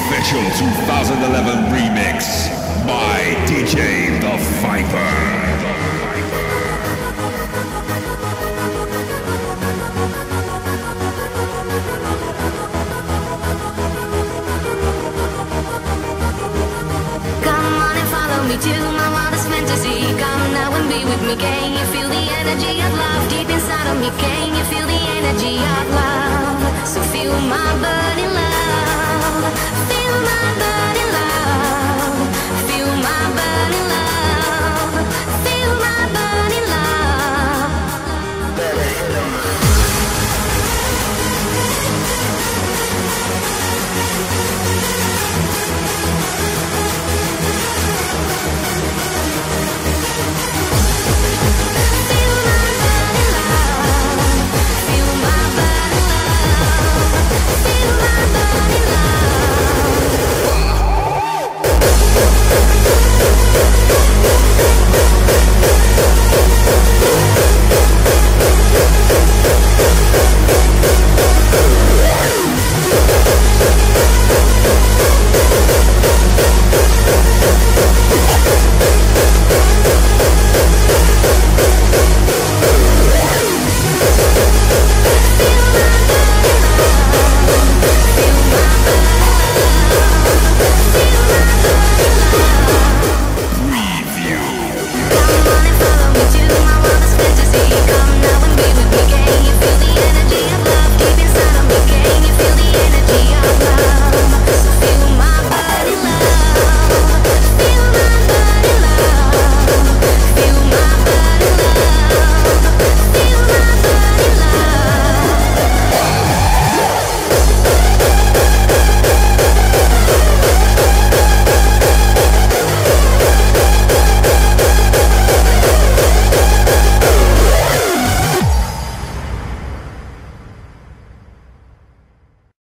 official 2011 remix by DJ The Viper. Me to my wildest fantasy. Come now and be with me. Can you feel the energy of love deep inside of me? Can you feel the energy of love?